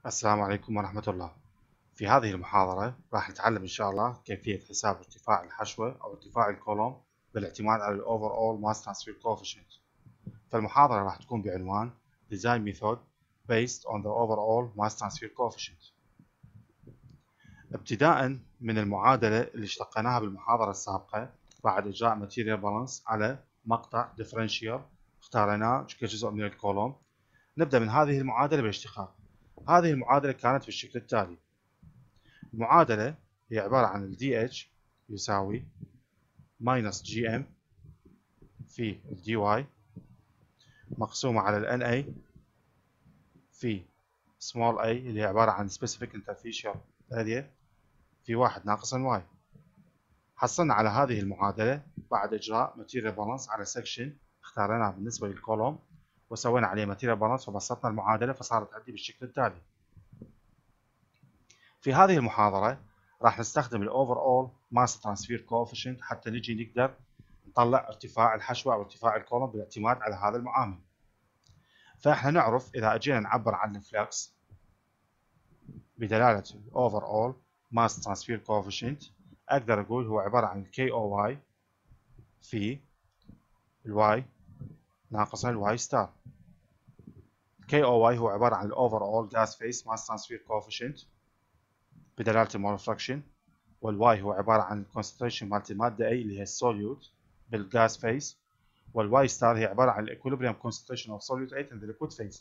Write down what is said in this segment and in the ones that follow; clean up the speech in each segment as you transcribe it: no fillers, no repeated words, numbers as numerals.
السلام عليكم ورحمة الله. في هذه المحاضرة راح نتعلم إن شاء الله كيفية حساب ارتفاع الحشوة أو ارتفاع الكولوم بالاعتماد على ال Overall Mass Transfer Coefficient. فالمحاضرة راح تكون بعنوان Design Method Based on the Overall Mass Transfer Coefficient. ابتداء من المعادلة اللي اشتقناها بالمحاضرة السابقة بعد إجراء Material Balance على مقطع Differential اختارناه كجزء من الكولوم. نبدأ من هذه المعادلة بالاشتقاق. هذه المعادلة كانت بالشكل التالي. المعادلة هي عبارة عن ال DH يساوي minus GM في ال DY مقسومة على ال NA في small a اللي هي عبارة عن specific interfacial area في 1 ناقصا y. حصلنا على هذه المعادلة بعد إجراء material balance على section اختارناه بالنسبة للكولوم وسوينا عليه material balance وبسطنا المعادلة فصارت عندي بالشكل التالي. في هذه المحاضرة راح نستخدم ال Overall Mass Transfer Coefficient حتى نجي نقدر نطلع ارتفاع الحشوة أو ارتفاع الكولوم بالاعتماد على هذا المعامل. فإحنا نعرف إذا أجينا نعبر عن الفلكس بدلالة ال Overall Mass Transfer Coefficient أقدر أقول هو عبارة عن KOY في Y ناقص Y ستار. KOY هو عبارة عن ال Overall Gas Phase Mass Transfer Coefficient بدلالة المول فراكشن، والواي هو عبارة عن الكونسنتريشن مالت المادة A اللي هي السوليوت بالجاس فيس، والواي ستار هي عبارة عن الايكوليبريم كونسنتريشن اوف solute 8 in the liquid phase.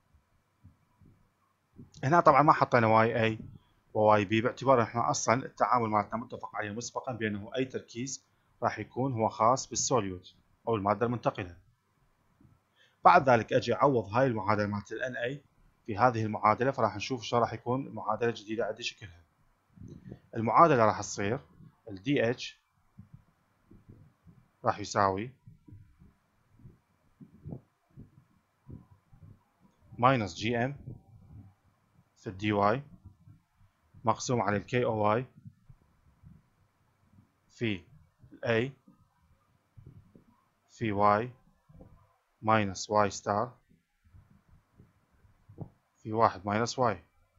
هنا طبعا ما حطينا واي A وواي B باعتبار احنا اصلا التعامل مالتنا متفق عليه مسبقا بانه اي تركيز راح يكون هو خاص بالسوليوت او المادة المنتقلة. بعد ذلك اجي اعوض هاي المعادلة مالت ال Na في هذه المعادلة، فراح نشوف شو راح يكون المعادلة الجديدة عندي شكلها. المعادلة راح تصير ال DH راح يساوي minus GM في ال DY مقسوم على ال KOY في ال A في Y minus Y ستار في 1 minus Y.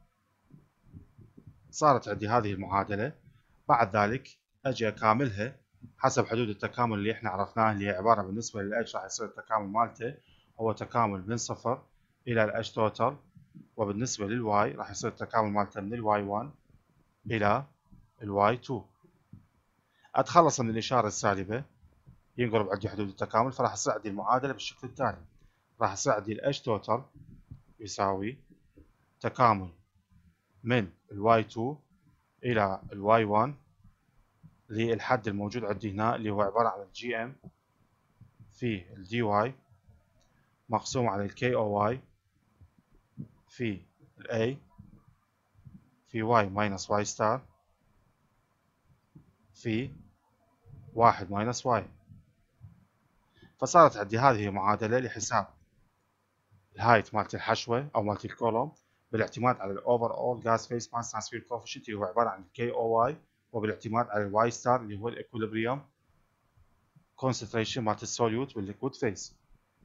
صارت عندي هذه المعادلة. بعد ذلك أجي أكاملها حسب حدود التكامل اللي احنا عرفناه، اللي هي عبارة بالنسبة لل H راح يصير التكامل مالته هو تكامل من 0 إلى ال H total، وبالنسبة لل Y راح يصير التكامل مالته من ال Y1 إلى ال Y2. أتخلص من الإشارة السالبة ينقرب عندي حدود التكامل، فراح يصير عندي المعادلة بالشكل التالي. راح يصير عندي ال H total يساوي تكامل من ال Y2 إلى ال Y1 للحد الموجود عندي هنا اللي هو عبارة عن ال GM في ال DY مقسوم على ال KOY في ال A في Y minus Y ستار في 1 minus Y. فصارت عندي هذه معادلة لحساب الهايت مالت الحشوة أو مالت الكولوم بالاعتماد على ال Overall Gas Phase Mass Transfer Coefficient اللي هو عبارة عن KOY، وبالاعتماد على ال Y ستار اللي هو ال Equilibrium Concentration مالت السوليوت بالليكويد فيز.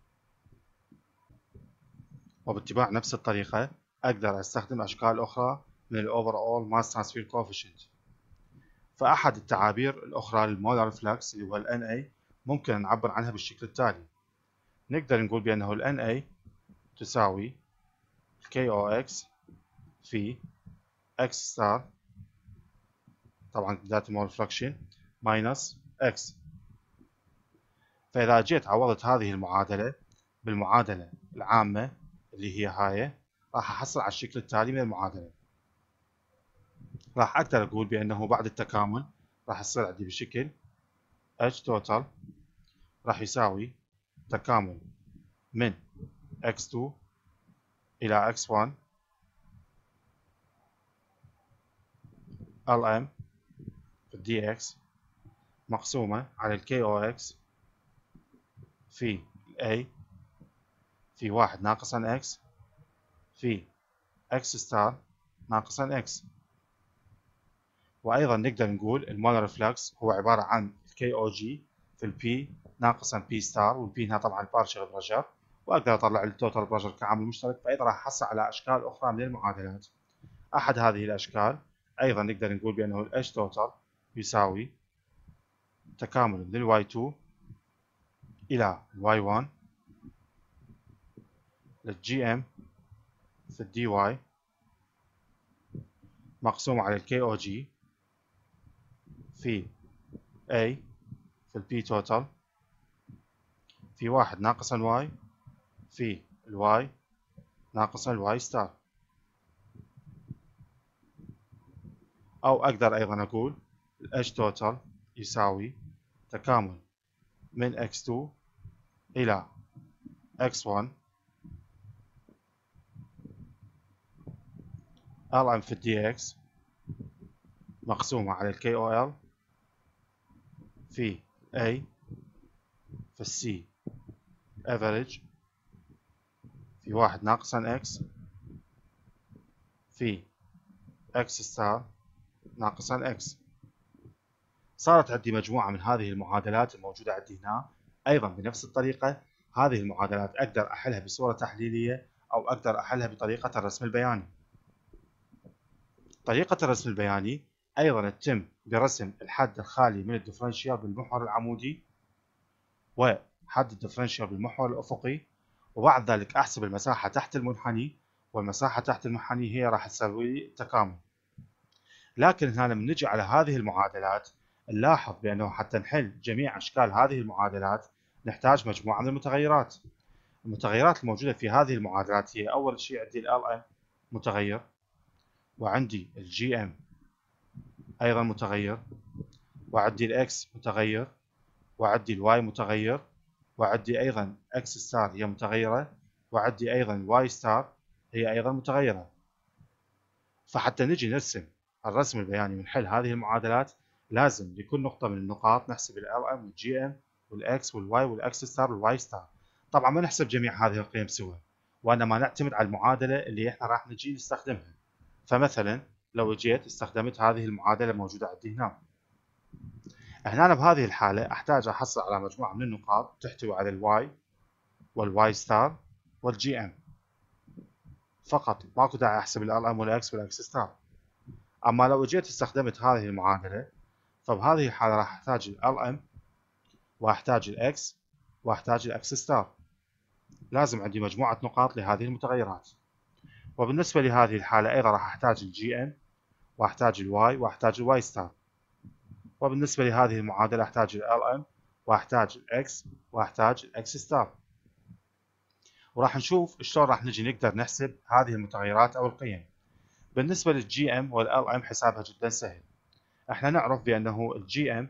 وباتباع نفس الطريقة أقدر أستخدم أشكال أخرى من ال Overall Mass Transfer Coefficient. فأحد التعابير الأخرى للمولار فلكس اللي هو ال Na ممكن نعبر عنها بالشكل التالي. نقدر نقول بأنه ال Na تساوي KOX في X ستار طبعا ذات مول فراكشن ماينس X. فإذا جيت عوضت هذه المعادلة بالمعادلة العامة اللي هي هاي، راح أحصل على الشكل التالي من المعادلة. راح أقدر أقول بأنه بعد التكامل راح يصير عندي بشكل H total راح يساوي تكامل من X2 إلى X1 LM في DX مقسومة على ال KOX في A في 1 ناقصا X في X ستار ناقصا X. وأيضا نقدر نقول المولر فلكس هو عبارة عن KOG في ال P ناقصا P ستار، وال P هنا طبعا partial pressure، واقدر اطلع التوتال بريشر كعامل مشترك، فايضا راح احصل على اشكال اخرى من المعادلات. احد هذه الاشكال ايضا نقدر نقول بانه الاتش توتال يساوي تكامل من الواي 2 الى الواي 1 للجي ام في الدي واي مقسوم على الكي او جي في A في البي توتال في 1 ناقص الواي في الواي ناقص الواي ستار. أو أقدر أيضا أقول H توتال يساوي تكامل من x2 إلى x1 ln في dx مقسومة على KOL في A في C average في 1 ناقص x في x ستار ناقص x. صارت عندي مجموعة من هذه المعادلات الموجودة عندي هنا. أيضا بنفس الطريقة هذه المعادلات أقدر أحلها بصورة تحليلية أو أقدر أحلها بطريقة الرسم البياني. طريقة الرسم البياني أيضا تتم برسم الحد الخالي من الدفرنشيال بالمحور العمودي وحد الدفرنشيال بالمحور الأفقي، وبعد ذلك أحسب المساحة تحت المنحني، والمساحة تحت المنحني هي راح تساوي لي التكامل. لكن هنا لما نجي على هذه المعادلات نلاحظ بأنه حتى نحل جميع أشكال هذه المعادلات نحتاج مجموعة من المتغيرات. المتغيرات الموجودة في هذه المعادلات هي أول شيء عندي ال Lm متغير، وعندي ال Gm أيضا متغير، وعندي ال X متغير، وعندي ال Y متغير، وعندي أيضا X ستار هي متغيرة، وعندي أيضا Y ستار هي أيضا متغيرة. فحتى نجي نرسم الرسم البياني ونحل هذه المعادلات لازم لكل نقطة من النقاط نحسب ال Lm وال Gm وال X وال Y وال X ستار وال Y ستار. طبعا ما نحسب جميع هذه القيم سوا، وإنما نعتمد على المعادلة اللي احنا راح نجي نستخدمها. فمثلا لو جيت استخدمت هذه المعادلة الموجودة عندي هنا، هنا بهذه الحالة أحتاج أحصل على مجموعة من النقاط تحتوي على الواي والواي ستار والجي ام فقط، ماكو داعي أحسب ال Lm والإكس والإكس ستار. أما لو جيت استخدمت هذه المعادلة فبهذه الحالة راح أحتاج ال Lm وأحتاج الإكس وأحتاج الإكس ستار. لازم عندي مجموعة نقاط لهذه المتغيرات. وبالنسبة لهذه الحالة أيضا راح أحتاج الجي ام وأحتاج الواي وأحتاج الواي ستار. وبالنسبة لهذه المعادلة أحتاج ال Lm وأحتاج الإكس وأحتاج الإكس ستار. وراح نشوف شلون راح نجي نقدر نحسب هذه المتغيرات أو القيم. بالنسبة للجي ام وال Lm حسابها جدا سهل. احنا نعرف بأنه الجي ام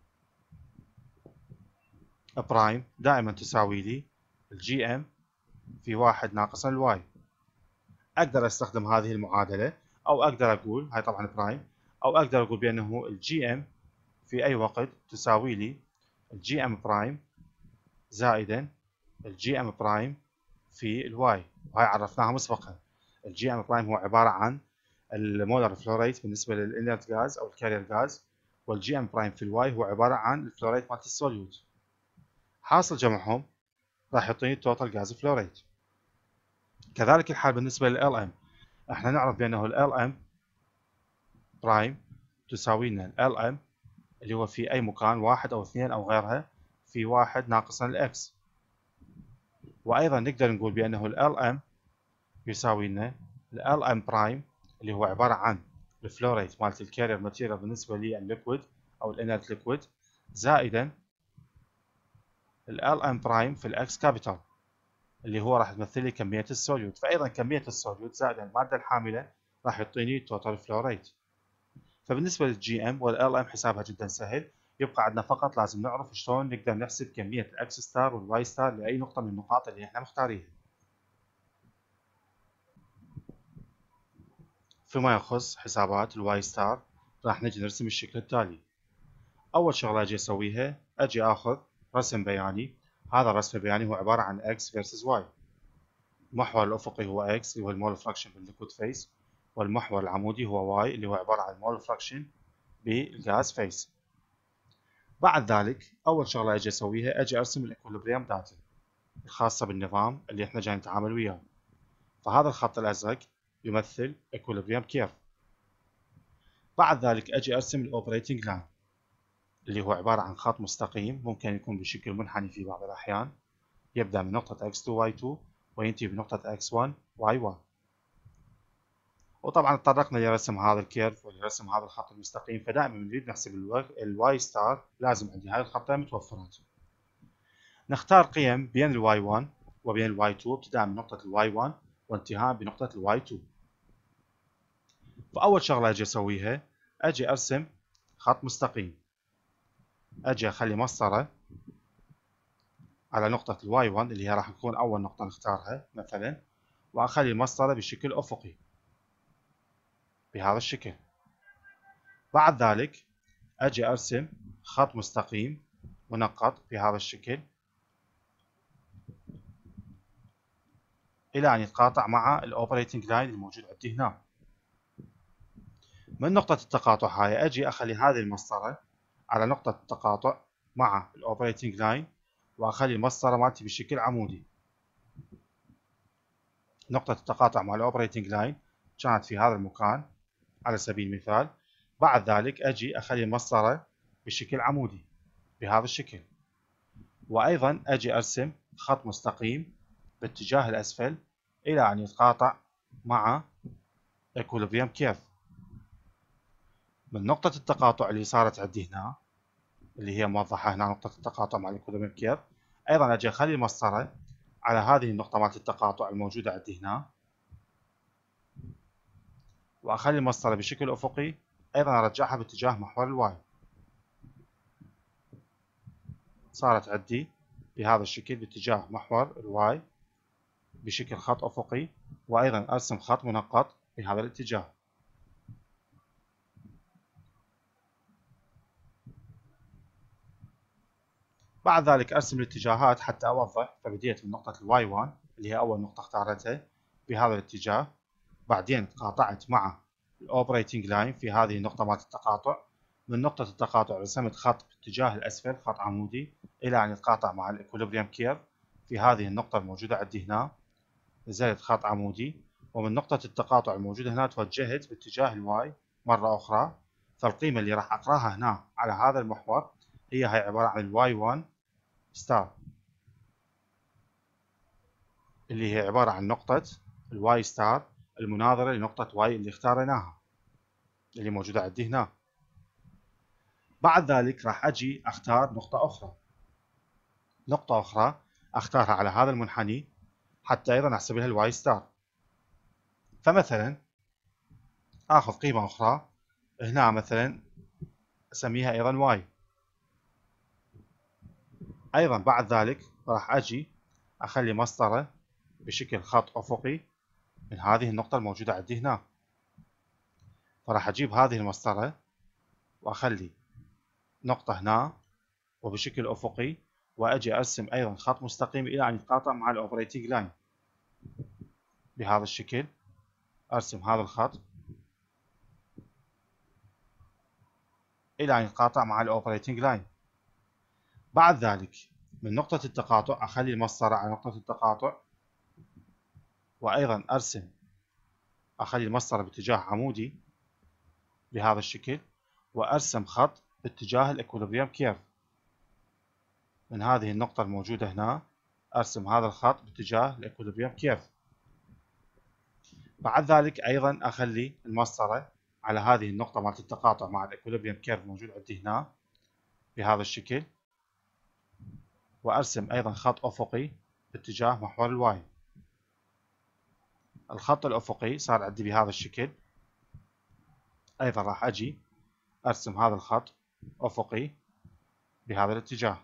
برايم دائما تساوي لي الجي ام في 1 ناقص الواي. أقدر أستخدم هذه المعادلة أو أقدر أقول هاي طبعا برايم، أو أقدر أقول بأنه الجي ام في أي وقت تساوي لي الجي ام برايم زائدا الجي ام برايم في الواي، وهي عرفناها مسبقا. الجي ام برايم هو عبارة عن المولر فلو ريت بالنسبة للإنرت غاز أو الكارير غاز، والجي ام برايم في الواي هو عبارة عن الفلو ريت مالت السوليوت. حاصل جمعهم راح يعطيني التوتال غاز فلو ريت. كذلك الحال بالنسبة لل ام، احنا نعرف بأنه ال ام برايم تساوي لنا ال ام اللي هو في أي مكان 1 أو 2 أو غيرها في 1 ناقصا الإكس. وأيضا نقدر نقول بأنه ال Lm يساوي لنا ال Lm برايم اللي هو عبارة عن الفلو ريت مالت الكارير ماتيريال بالنسبة للليكويد أو الانرت ليكويد زائدا ال Lm برايم في الإكس كابيتال اللي هو راح تمثل لي كمية السوليوت. فأيضا كمية السوليوت زائدا المادة الحاملة راح يعطيني توتال فلو ريت. فبالنسبة للجي ام والال ام حسابها جدا سهل، يبقى عندنا فقط لازم نعرف شلون نقدر نحسب كمية الاكس ستار والواي ستار لأي نقطة من النقاط اللي احنا مختارينها. فيما يخص حسابات الواي ستار راح نجي نرسم الشكل التالي. أول شغلة أجي أسويها أجي آخذ رسم بياني. هذا الرسم البياني هو عبارة عن x versus y. المحور الأفقي هو x اللي هو المول فراكشن بالليكويد فيس، والمحور العمودي هو y اللي هو عبارة عن المول فراكشن بالغاز فيس. بعد ذلك أول شغلة أجي أسويها أجي أرسم الإكوليبريم داتا. الخاصة بالنظام اللي احنا جاي نتعامل وياه. فهذا الخط الأزرق يمثل equilibrium curve. بعد ذلك أجي أرسم الأوبريتنج لاين اللي هو عبارة عن خط مستقيم ممكن يكون بشكل منحني في بعض الأحيان، يبدأ من نقطة x2 y2 وينتهي بنقطة x1 y1. وطبعا تطرقنا لرسم هذا الكيرف ولرسم هذا الخط المستقيم، فدائما نريد نحسب الواي ستار لازم عندي هاي الخطين متوفرات. نختار قيم بين الواي 1 وبين الواي 2 ابتداء من نقطة الواي 1 وانتهاء بنقطة الواي 2. فأول شغلة أجي أسويها أجي أرسم خط مستقيم، أجي أخلي مسطرة على نقطة الواي 1 اللي هي راح تكون أول نقطة نختارها مثلا، وأخلي المسطرة بشكل أفقي بهذا الشكل. بعد ذلك أجي أرسم خط مستقيم منقط بهذا الشكل إلى أن يتقاطع مع الأوبريتنج لاين الموجود عندي هنا. من نقطة التقاطع هاي أجي أخلي هذه المسطرة على نقطة التقاطع مع الأوبريتنج لاين، وأخلي المسطرة مالتي بشكل عمودي. نقطة التقاطع مع الأوبريتنج لاين كانت في هذا المكان على سبيل المثال. بعد ذلك أجي أخلي المسطرة بشكل عمودي بهذا الشكل، وأيضا أجي أرسم خط مستقيم باتجاه الأسفل إلى أن يتقاطع مع equilibrium curve. من نقطة التقاطع اللي صارت عندي هنا اللي هي موضحة هنا نقطة التقاطع مع equilibrium curve، أيضا أجي أخلي المسطرة على هذه النقطة مالت التقاطع الموجودة عندي هنا، وأخلي المسطرة بشكل أفقي أيضا أرجعها باتجاه محور الواي. صارت عندي بهذا الشكل باتجاه محور الواي بشكل خط أفقي، وأيضا أرسم خط منقط بهذا الاتجاه. بعد ذلك أرسم الاتجاهات حتى أوضح. فبديت من نقطة الواي 1 اللي هي أول نقطة اختارتها بهذا الاتجاه، بعدين تقاطعت مع الأوبريتنج لاين في هذه النقطة مالت التقاطع. من نقطة التقاطع رسمت خط باتجاه الأسفل خط عمودي إلى أن يتقاطع مع الإكوليبريم كيرف في هذه النقطة الموجودة عندي هنا. نزلت خط عمودي، ومن نقطة التقاطع الموجودة هنا توجهت باتجاه الواي مرة أخرى. فالقيمة اللي راح أقراها هنا على هذا المحور هي عبارة عن الواي 1 ستار، اللي هي عبارة عن نقطة الواي ستار المناظرة لنقطة واي اللي اختارناها اللي موجودة عندي هنا. بعد ذلك راح أجي أختار نقطة أخرى أختارها على هذا المنحني حتى أيضا أحسب لها الواي ستار. فمثلا آخذ قيمة أخرى هنا مثلا أسميها أيضا واي. أيضا بعد ذلك راح أجي أخلي مسطرة بشكل خط أفقي من هذه النقطة الموجودة عندي هنا. فراح أجيب هذه المسطرة وأخلي نقطة هنا وبشكل أفقي، وأجي أرسم أيضا خط مستقيم إلى أن يتقاطع مع الأوبريتنج لاين بهذا الشكل. أرسم هذا الخط إلى أن يتقاطع مع الأوبريتنج لاين. بعد ذلك من نقطة التقاطع أخلي المسطرة على نقطة التقاطع، وأيضا أخلي المسطرة باتجاه عمودي بهذا الشكل، وأرسم خط باتجاه الإكوليبريم كيرف. من هذه النقطة الموجودة هنا أرسم هذا الخط باتجاه الإكوليبريم كيرف. بعد ذلك أيضا أخلي المسطرة على هذه النقطة مالت التقاطع مع الإكوليبريم كيرف موجود عندي هنا بهذا الشكل، وأرسم أيضا خط أفقي باتجاه محور الواي. الخط الأفقي صار عندي بهذا الشكل. أيضا راح أجي أرسم هذا الخط أفقي بهذا الاتجاه.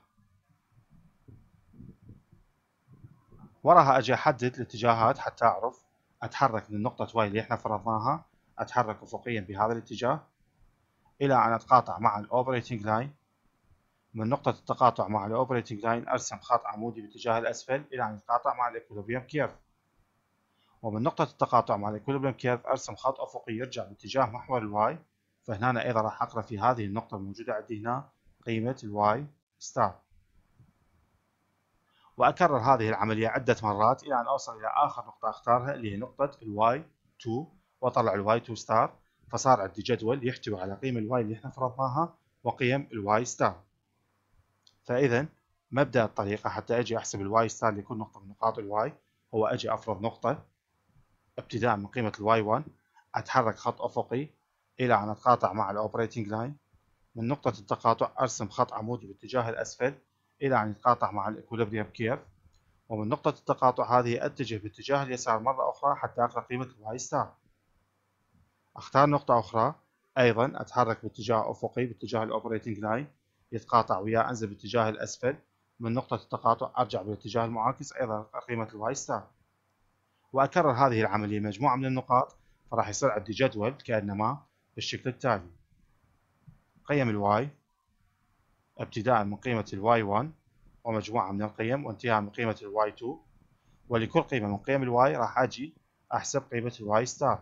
وراها أجي أحدد الاتجاهات حتى أعرف أتحرك من نقطة واي اللي احنا فرضناها، أتحرك أفقيا بهذا الاتجاه إلى أن أتقاطع مع الأوبريتنج لاين. من نقطة التقاطع مع الأوبريتنج لاين أرسم خط عمودي باتجاه الأسفل إلى أن يتقاطع مع الإكوليبريم كيرف. ومن نقطة التقاطع مع الإكوليبريم كيرف أرسم خط أفقي يرجع باتجاه محور الواي. فهنا أيضا راح أقرأ في هذه النقطة الموجودة عندي هنا قيمة الواي ستار. وأكرر هذه العملية عدة مرات إلى أن أوصل إلى آخر نقطة أختارها اللي هي نقطة الواي 2 وأطلع الواي 2 ستار. فصار عندي جدول يحتوي على قيم الواي اللي احنا فرضناها وقيم الواي ستار. فإذا مبدأ الطريقة حتى أجي أحسب الواي ستار لكل نقطة من نقاط الواي هو أجي أفرض نقطة ابتداء من قيمة الواي 1، أتحرك خط أفقي إلى أن أتقاطع مع الأوبريتنج لاين. من نقطة التقاطع أرسم خط عمودي باتجاه الأسفل إلى أن يتقاطع مع الإكوليبريم كيرف. ومن نقطة التقاطع هذه أتجه باتجاه اليسار مرة أخرى حتى أقرأ قيمة الواي ستار. أختار نقطة أخرى أيضا أتحرك باتجاه أفقي باتجاه الأوبريتنج لاين، يتقاطع وياه، أنزل باتجاه الأسفل. من نقطة التقاطع أرجع بالاتجاه المعاكس أيضا قيمة الواي ستار، وأكرر هذه العملية مجموعة من النقاط. فراح يصير عندي جدول كأنما بالشكل التالي: قيم الواي ابتداء من قيمة الواي 1 ومجموعة من القيم وانتهاء من قيمة الواي 2، ولكل قيمة من قيم الواي راح أجي أحسب قيمة الواي ستار.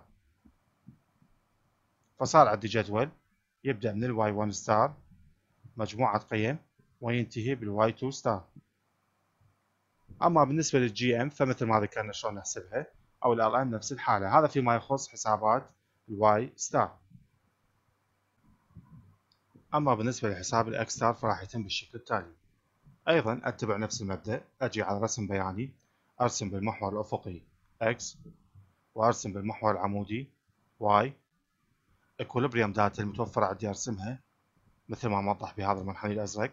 فصار عندي جدول يبدأ من الواي 1 ستار مجموعة قيم وينتهي بالواي 2 ستار. أما بالنسبة للجي ام فمثل ما ذكرنا شلون نحسبها، أو الار ام نفس الحالة. هذا فيما يخص حسابات الواي ستار. أما بالنسبة لحساب الاكس ستار فراح يتم بالشكل التالي. أيضا أتبع نفس المبدأ، أجي على رسم بياني، أرسم بالمحور الأفقي x وأرسم بالمحور العمودي y. إكوليبريم داتا المتوفرة عندي أرسمها مثل ما موضح بهذا المنحني الأزرق.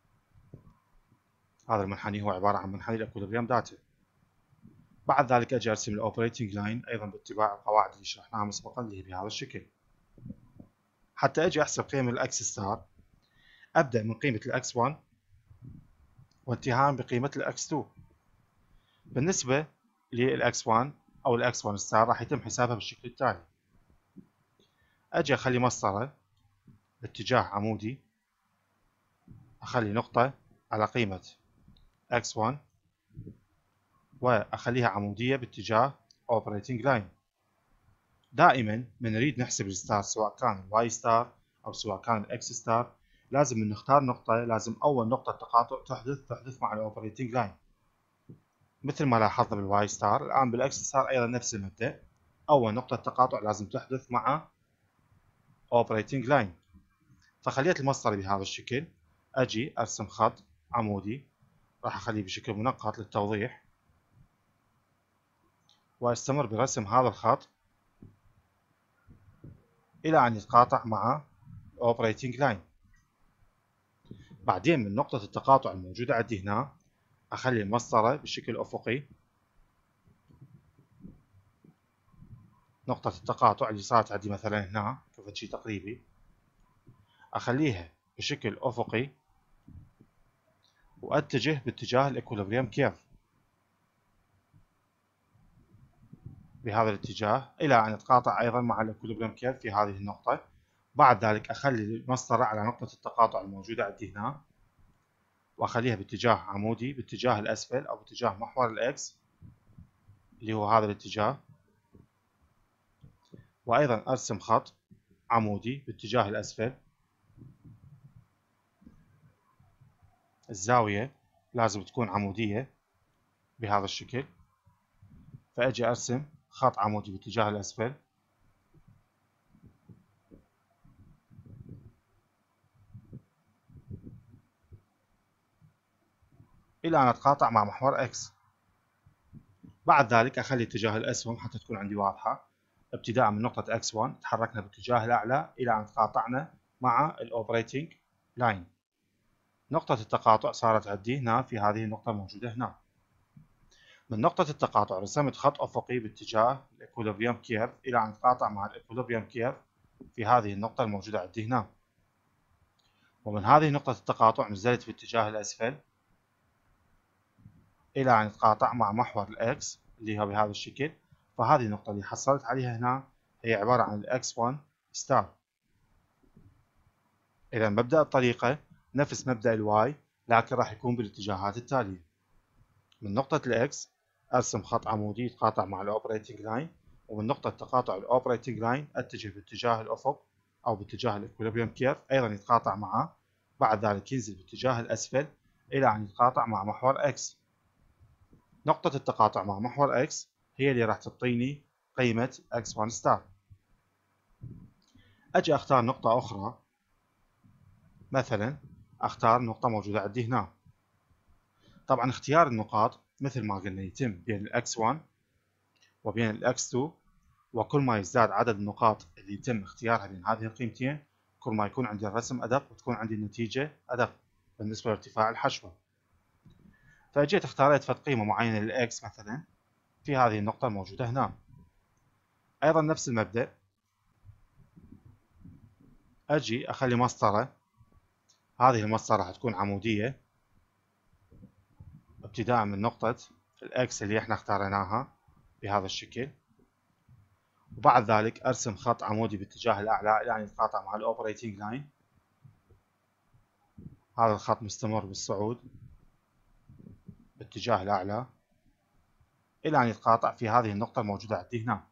هذا المنحني هو عبارة عن منحني الإكوليبريم داتا. بعد ذلك أجي أرسم الأوبريتنج لاين أيضا باتباع القواعد اللي شرحناها مسبقا اللي هي بهذا الشكل. حتى أجي أحسب قيمة الأكس ستار أبدأ من قيمة الأكس 1 وانتهاء بقيمة الأكس 2. بالنسبة للأكس 1 أو الأكس 1 ستار راح يتم حسابها بالشكل التالي: أجي أخلي مسطرة باتجاه عمودي، أخلي نقطة على قيمة x1 وأخليها عمودية باتجاه Operating Line. دائما من نريد نحسب الستار سواء كان الواي ستار أو سواء كان الإكس ستار لازم من نختار نقطة، لازم أول نقطة تقاطع تحدث مع الأوبريتنج لاين مثل ما لاحظنا بالواي ستار. الآن بالإكس ستار أيضا نفس المبدأ، أول نقطة تقاطع لازم تحدث مع Operating Line. فخليت المسطرة بهذا الشكل، أجي أرسم خط عمودي راح أخليه بشكل منقط للتوضيح، وأستمر برسم هذا الخط إلى أن يتقاطع مع Operating Line. بعدين من نقطة التقاطع الموجودة عندي هنا أخلي المسطرة بشكل أفقي، نقطة التقاطع اللي صارت عندي مثلا هنا كفت شيء تقريبي أخليها بشكل أفقي وأتجه باتجاه الإكوليبريم كيرف بهذا الاتجاه إلى أن يتقاطع أيضا مع الإكوليبريم كيرف في هذه النقطة. بعد ذلك أخلي المسطرة على نقطة التقاطع الموجودة عندي هنا وأخليها باتجاه عمودي باتجاه الأسفل أو باتجاه محور الإكس اللي هو هذا الاتجاه، وأيضا أرسم خط عمودي باتجاه الأسفل. الزاوية لازم تكون عمودية بهذا الشكل، فأجي أرسم خط عمودي باتجاه الأسفل إلى أن أتقاطع مع محور X. بعد ذلك أخلي اتجاه الأسهم حتى تكون عندي واضحة. ابتداء من نقطة X1 تحركنا باتجاه الأعلى إلى أن تقاطعنا مع الأوبريتنج لاين. نقطة التقاطع صارت عندي هنا في هذه النقطة الموجودة هنا. من نقطة التقاطع رسمت خط أفقي باتجاه الإكوليبريم كيرف إلى أن تقاطع مع الإكوليبريم كيرف في هذه النقطة الموجودة عندي هنا. ومن هذه نقطة التقاطع نزلت في اتجاه الأسفل إلى أن يتقاطع مع محور الإكس اللي هو بهذا الشكل. فهذه النقطة اللي حصلت عليها هنا هي عبارة عن الإكس 1 ستار. إذا مبدأ الطريقة نفس مبدأ الواي لكن راح يكون بالاتجاهات التالية: من نقطة الإكس أرسم خط عمودي يتقاطع مع الأوبريتنج لاين، ومن نقطة تقاطع الأوبريتنج لاين أتجه باتجاه الأفق أو باتجاه الإكوليبريم كيرف أيضا يتقاطع معه. بعد ذلك ينزل باتجاه الأسفل إلى أن يتقاطع مع محور إكس. نقطة التقاطع مع محور X هي اللي راح تعطيني قيمة X1 ستار. أجي أختار نقطة أخرى، مثلا أختار نقطة موجودة عندي هنا. طبعا اختيار النقاط مثل ما قلنا يتم بين الX1 وبين الX2، وكل ما يزداد عدد النقاط اللي يتم اختيارها بين هذه القيمتين كل ما يكون عندي الرسم أدق وتكون عندي النتيجة أدق بالنسبة لارتفاع الحشوة. فأجيت اختاريت فد قيمة معينة للإكس مثلا في هذه النقطة الموجودة هنا. أيضا نفس المبدأ، أجي أخلي مسطرة، هذه المسطرة راح تكون عمودية ابتداء من نقطة الإكس اللي احنا اختاريناها بهذا الشكل، وبعد ذلك أرسم خط عمودي باتجاه الأعلى إلى أن يتقاطع مع الأوبريتنج لاين. هذا الخط مستمر بالصعود باتجاه الأعلى إلى أن يتقاطع في هذه النقطة الموجودة عندي هنا.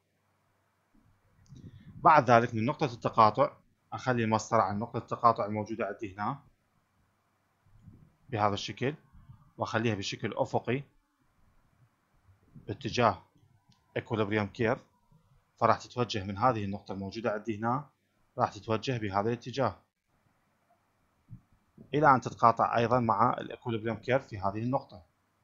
بعد ذلك من نقطة التقاطع أخلي المسطرة عن نقطة التقاطع الموجودة عندي هنا بهذا الشكل، وأخليها بشكل أفقي باتجاه Equilibrium Curve، فراح تتوجه من هذه النقطة الموجودة عندي هنا، راح تتوجه بهذا الاتجاه إلى أن تتقاطع أيضا مع الإكوليبريم كيرف في هذه النقطة.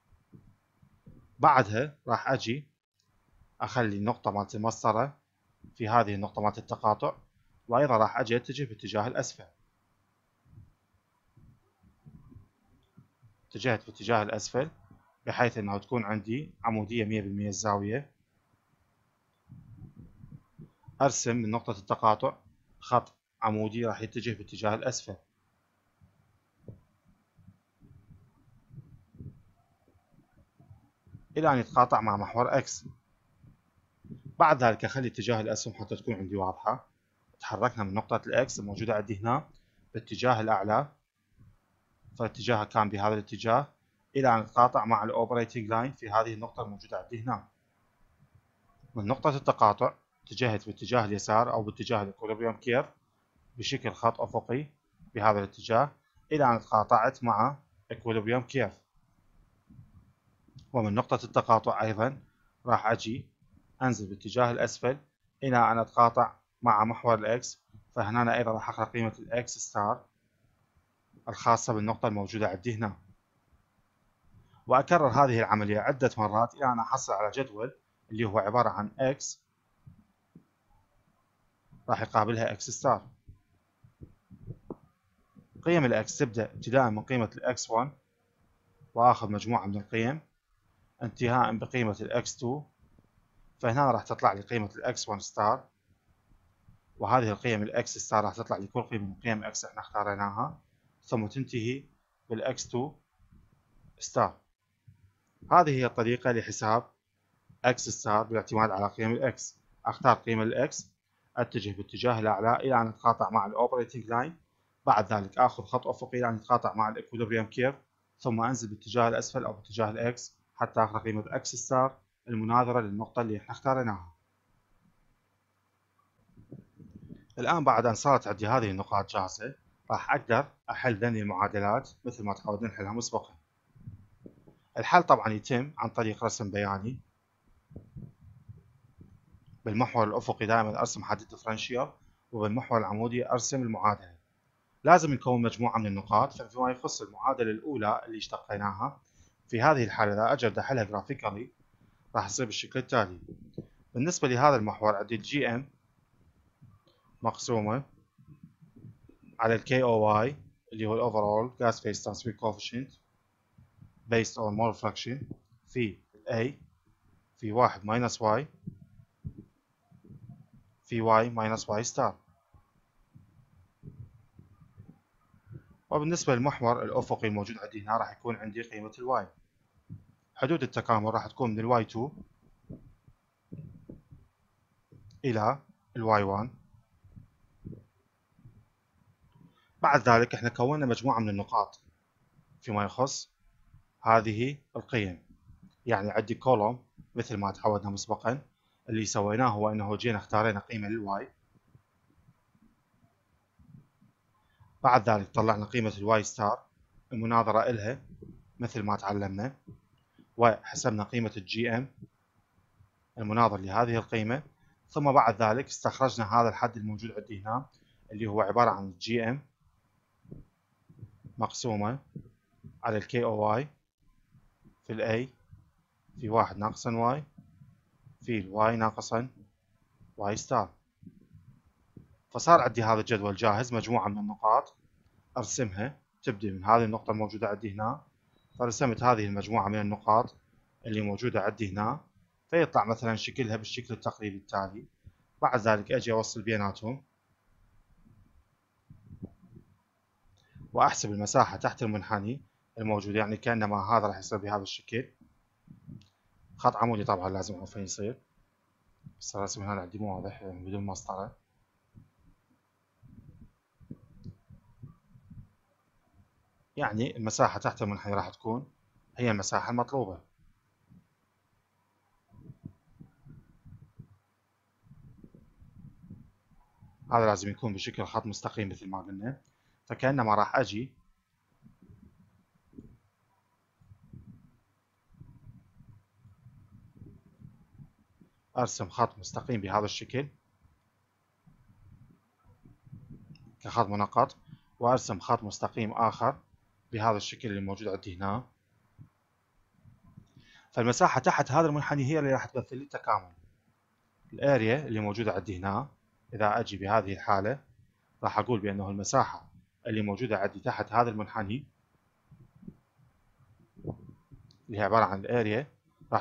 بعدها راح أجي أخلي النقطة مالت المسطرة في هذه النقطة مالت التقاطع، وأيضا راح أجي أتجه باتجاه الأسفل. اتجهت باتجاه الأسفل بحيث أنه تكون عندي عمودية 100% الزاوية. أرسم من نقطة التقاطع خط عمودي راح يتجه باتجاه الأسفل. إلى أن يتقاطع مع محور X. بعد ذلك أخلي اتجاه الأسهم حتى تكون عندي واضحة. تحركنا من نقطة الإكس الموجودة عندي هنا باتجاه الأعلى، فاتجاهها كان بهذا الاتجاه إلى أن يتقاطع مع الأوبريتنج لاين في هذه النقطة الموجودة عندي هنا. من نقطة التقاطع اتجهت باتجاه اليسار أو باتجاه الإكوليبريم كيرف بشكل خط أفقي بهذا الاتجاه إلى أن تقاطعت مع إكوليبريم كيرف. ومن نقطة التقاطع أيضا راح أجي أنزل باتجاه الأسفل إلى أن أتقاطع مع محور الإكس، فهنا أيضا راح أقرأ قيمة الإكس ستار الخاصة بالنقطة الموجودة عندي هنا، وأكرر هذه العملية عدة مرات إلى أن أحصل على جدول اللي هو عبارة عن X راح يقابلها X ستار. قيم الإكس تبدأ ابتداء من قيمة الإكس1 وآخذ مجموعة من القيم انتهاء بقيمة الإكس2، فهنا راح تطلع لي قيمة الإكس1 ستار، وهذه القيم الإكس ستار راح تطلع لي كل قيمة من قيم إكس احنا اختاريناها، ثم تنتهي بالإكس2 ستار. هذه هي الطريقة لحساب X ستار بالاعتماد على قيم الإكس. أختار قيمة الإكس، أتجه باتجاه الأعلى إلى أن أتقاطع مع الأوبريتنج لاين، بعد ذلك آخذ خط أفقي إلى أن يتقاطع مع الإكوليبريم كيرف، ثم أنزل باتجاه الأسفل أو باتجاه الإكس حتى أخذ قيمة X ستار المناظرة للنقطة اللي احنا اختاريناها. الآن بعد أن صارت عندي هذه النقاط جاهزة راح أقدر أحل ذني المعادلات مثل ما تعودنا نحلها مسبقا. الحل طبعا يتم عن طريق رسم بياني. بالمحور الأفقي دائما أرسم حد الديفرنشيال، وبالمحور العمودي أرسم المعادلة. لازم نكون مجموعة من النقاط. فيما يخص المعادلة الأولى اللي اشتقيناها، في هذه الحالة إذا أجل أحلها جرافيكالي راح يصير بالشكل التالي. بالنسبة لهذا المحور عندي الجي ام مقسومة على الكي او واي اللي هو الأوفرول gas phase transfer coefficient based on mole fraction في A في 1 minus y في y minus y ستار. وبالنسبة للمحور الأفقي الموجود عندي هنا راح يكون عندي قيمة الواي. حدود التكامل راح تكون من الواي 2 إلى الواي 1. بعد ذلك احنا كونا مجموعة من النقاط فيما يخص هذه القيم. يعني عندي كولوم مثل ما تعودنا مسبقا، اللي سويناه هو انه جينا اختارينا قيمة للواي، بعد ذلك طلعنا قيمة الواي ستار المناظرة إلها مثل ما تعلمنا، وحسبنا قيمة الجي ام المناظر لهذه القيمة، ثم بعد ذلك استخرجنا هذا الحد الموجود عندي هنا اللي هو عبارة عن الجي ام مقسومة على الكي او واي في الاي في 1 ناقصا واي في الواي ناقصا واي ستار. فصار عندي هذا الجدول جاهز، مجموعة من النقاط ارسمها تبدي من هذه النقطة الموجودة عندي هنا، فرسمت هذه المجموعة من النقاط اللي موجودة عندي هنا، فيطلع مثلا شكلها بالشكل التقريبي التالي. بعد ذلك اجي اوصل بيناتهم واحسب المساحة تحت المنحني الموجود، يعني كأنما هذا راح يصير بهذا الشكل، خط عمودي طبعا لازم عرفين يصير، بس الرسم هنا عندي مو واضح بدون مسطرة. يعني المساحة تحت المنحني راح تكون هي المساحة المطلوبة. هذا لازم يكون بشكل خط مستقيم مثل ما قلنا، فكأنما راح أجي أرسم خط مستقيم بهذا الشكل كخط منقط، وأرسم خط مستقيم آخر بهذا الشكل اللي موجود عندي هنا. فالمساحة تحت هذا المنحني هي اللي راح تمثل لي التكامل. الاريا اللي موجودة عندي هنا، إذا أجي بهذه الحالة راح أقول بأنه المساحة اللي موجودة عندي تحت هذا المنحني اللي هي عبارة عن الاريا راح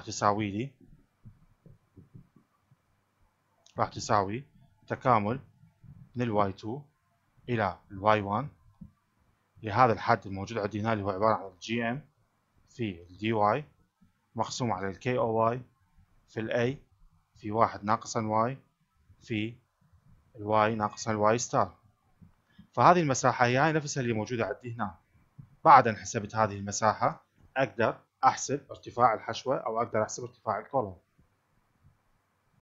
تساوي تكامل من الواي 2 إلى الواي 1 لهذا الحد الموجود عندي هنا اللي هو عبارة عن الجي ام في الدي واي مقسوم على الكي او واي في الاي في 1 ناقصا واي في الواي ناقصا الواي ستار. فهذه المساحة هي نفسها اللي موجودة عندي هنا. بعد أن حسبت هذه المساحة أقدر أحسب ارتفاع الحشوة أو أقدر أحسب ارتفاع الكولوم.